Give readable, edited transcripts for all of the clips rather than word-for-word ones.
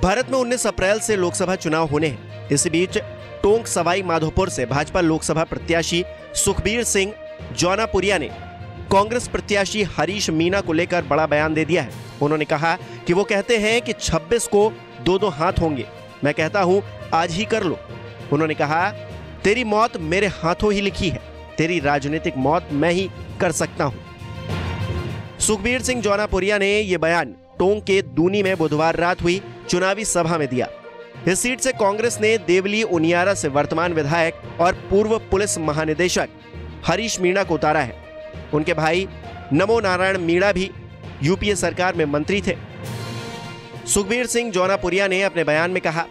भारत में 19 अप्रैल से लोकसभा चुनाव होने हैं। इसी बीच टोंक सवाई माधोपुर से भाजपा लोकसभा प्रत्याशी सुखबीर सिंह जौनापुरिया ने कांग्रेस प्रत्याशी हरीश मीणा को लेकर बड़ा बयान दे दिया है। उन्होंने कहा कि वो कहते हैं कि 26 को 2-2 हाथ होंगे। मैं कहता हूं आज ही कर लो। उन्होंने कहा तेरी मौत मेरे हाथों ही लिखी है, तेरी राजनीतिक मौत मैं ही कर सकता हूं। सुखबीर सिंह जौनापुरिया ने यह बयान टोंक के दूनी में बुधवार रात हुई चुनावी सभा में दिया। इस सीट से कांग्रेस ने देवली उनियारा से वर्तमान विधायक और पूर्व पुलिस महानिदेशक हरीश मीणा को उतारा है। उनके भाई नमो नारायण मीणा भी यूपीए सरकार में मंत्री थे। सुखबीर सिंह जौनापुरिया ने अपने बयान में कहा,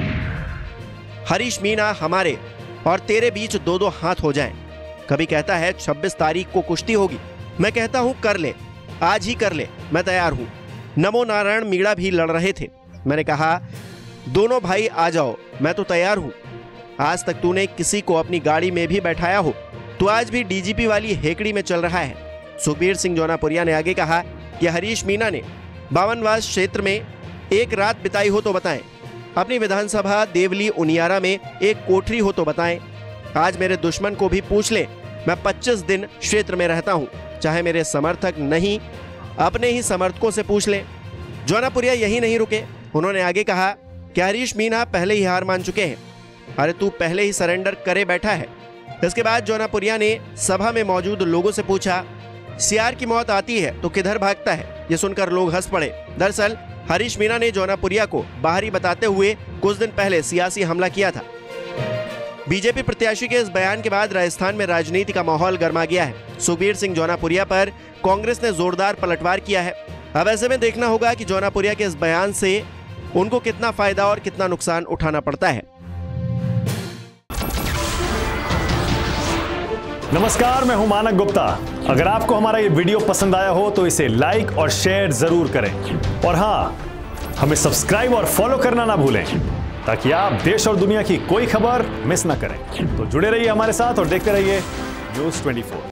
हरीश मीणा हमारे और तेरे बीच 2-2 हाथ हो जाएं। कभी कहता है 26 तारीख को कुश्ती होगी, मैं कहता हूं कर ले, आज ही कर ले, मैं तैयार हूं। नमो नारायण मीणा भी लड़ रहे थे। मैंने कहा दोनों भाई आ जाओ, मैं तो तैयार हूं। आज तक तूने किसी को अपनी गाड़ी में भी बैठाया हो, तो आज भी डीजीपी वाली हेकड़ी में चल रहा है। सुखबीर सिंह जौनापुरिया ने आगे कहा कि हरीश मीणा ने बावनवास क्षेत्र में एक रात बिताई हो तो बताएं, अपनी विधानसभा देवली उनियारा में एक कोठरी हो तो बताएं। आज मेरे दुश्मन को भी पूछ ले, मैं 25 दिन क्षेत्र में रहता हूं, चाहे मेरे समर्थक नहीं अपने ही समर्थकों से पूछ ले। जौनापुरिया यही नहीं रुके, उन्होंने आगे कहा कि हरीश मीणा पहले ही हार मान चुके हैं। अरे तू पहले ही सरेंडर करे बैठा है। इसके बाद जौनापुरिया ने सभा में मौजूद लोगों से पूछा, सियार की मौत आती है तो किधर भागता है? ये सुनकर लोग हंस पड़े। दरअसल हरीश मीणा ने जौनापुरिया को बाहरी बताते हुए कुछ दिन पहले सियासी हमला किया था। बीजेपी प्रत्याशी के इस बयान के बाद राजस्थान में राजनीति का माहौल गर्मा गया है। सुखबीर सिंह जौनापुरिया पर कांग्रेस ने जोरदार पलटवार किया है। अब ऐसे में देखना होगा कि जौनापुरिया के इस बयान से उनको कितना फायदा और कितना नुकसान उठाना पड़ता है। नमस्कार, मैं हूं मानक गुप्ता। अगर आपको हमारा ये वीडियो पसंद आया हो तो इसे लाइक और शेयर जरूर करें, और हां, हमें सब्सक्राइब और फॉलो करना ना भूलें ताकि आप देश और दुनिया की कोई खबर मिस ना करें। तो जुड़े रहिए हमारे साथ और देखते रहिए न्यूज़ 24।